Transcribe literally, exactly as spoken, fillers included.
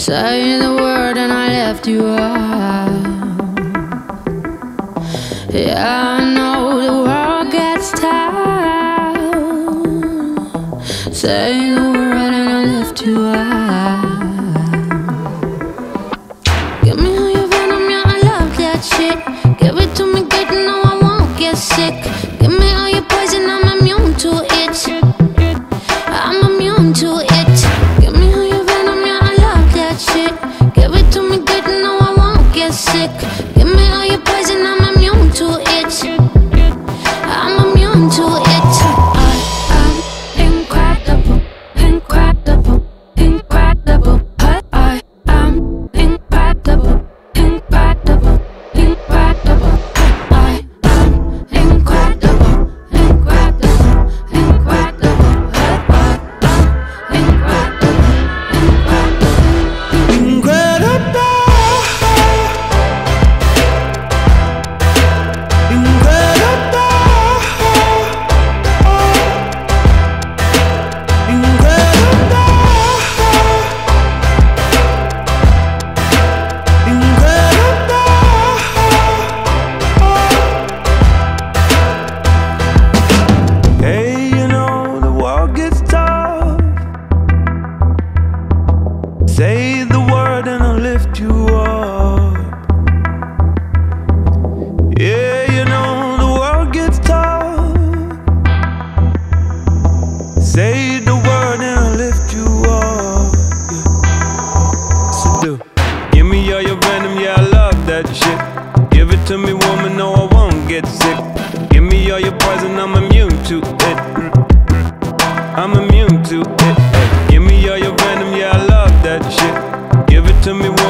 Say the word and I left you out. Yeah, I know the world gets tired. Say the word and I left you out. Give me all your venom, yeah, I love that shit. Give it to me good, no, I won't get sick. Give me all your poison, I'm immune to it. I'm immune to it. Give me all your venom, yeah, I love that shit. Give it to me good, no, I won't get sick. Give me all your poison, I'm immune to it. I'm immune to it. I am incredible, incredible, incredible. I, I am incredible, incredible, incredible. I am incredible, incredible, incredible. I am Hey, you know the world gets tough. Say the word and I'll lift you up. Yeah, you know the world gets tough. Say the word and I'll lift you up. Yeah. So do. Give me all your venom, yeah, I love that shit. Give it to me, woman, no, I won't get sick. Give me all your poison, I'm immune to it. I'm immune to it. Give me all your venom, yeah, I love that shit. Give it to me,